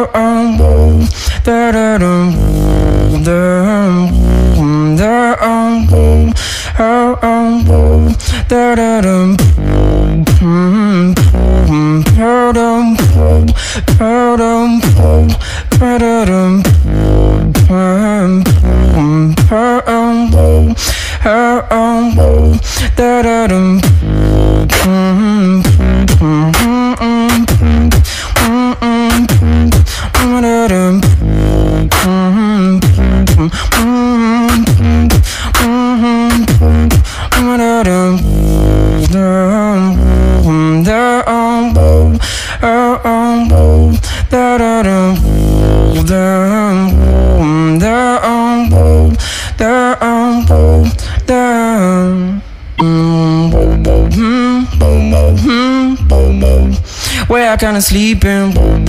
Where I kinda sleeping,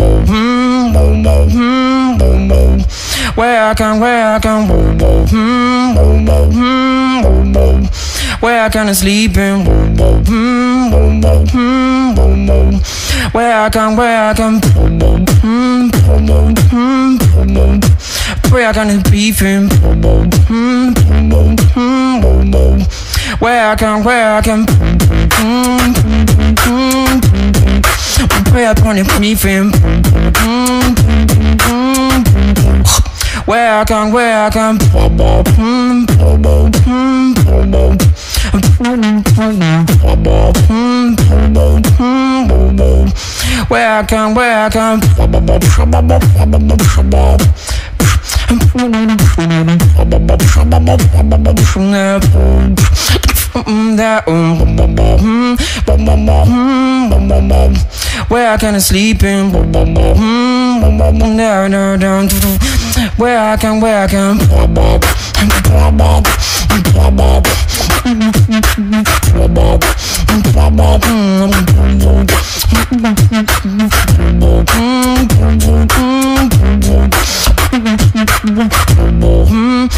where I can, where I kinda sleeping, where I can, where I kinda beefing, where I can, where I put it beefing, where I can, where I can, where I kinda sleeping, where I can,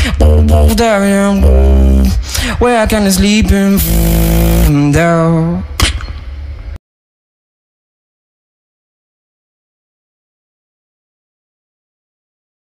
where I kinda sleeping down.